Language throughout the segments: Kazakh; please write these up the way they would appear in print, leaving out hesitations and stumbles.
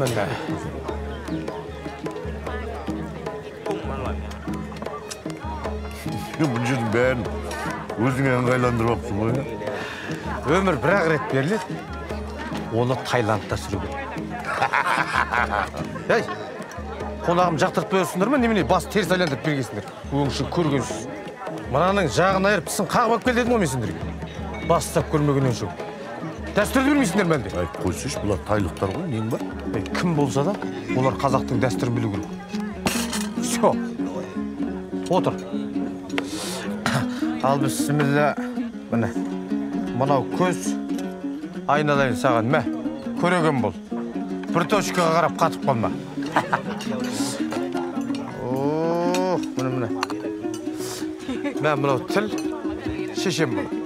mende. Bu жердің бәрін өзіңе ыңғайландырып ғой. Ömür bir ret berildi. Onu Tayland'da sürüyor. Hey, konağım жақтырып қойсыңдар ма? Немене бас теріс айландырып бергенсіңдер? Өңші көргенсіз. Мынаның жағын айырып пісін қағып алып кел дедім ғой мен сендерге. Бастап көрмегеннен соң. Дәстүрді білмейсіңдер ме әлде? Ай, қойсайшы, бұлар тайлықтар ғой, нең бар? Кім болса да, олар қазақтың дәстүрін білу керек. Все. Отыр. Ал бісміллә. Міне. Мынау көз айналайын саған, мә. Көреген бол. Bir точкаға қарап қатып қалма. Ох, міне. Мен мынау тіл, шешем бұл.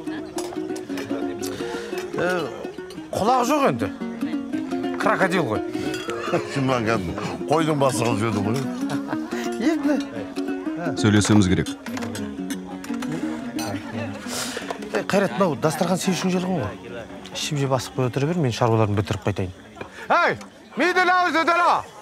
Құлақ жоқ енді. Крокодил ғой. Шыннан кәдім, қойдың басы қылып жеді ғой. Енді. Сөйлесеміз керек. Қайрат, мынау дастархан сен үшін желген ғой. Ішімже басып қой отыра бер, мен шаруаларымды бітіріп қайтайын. Ей, мейді лауыз өтелі!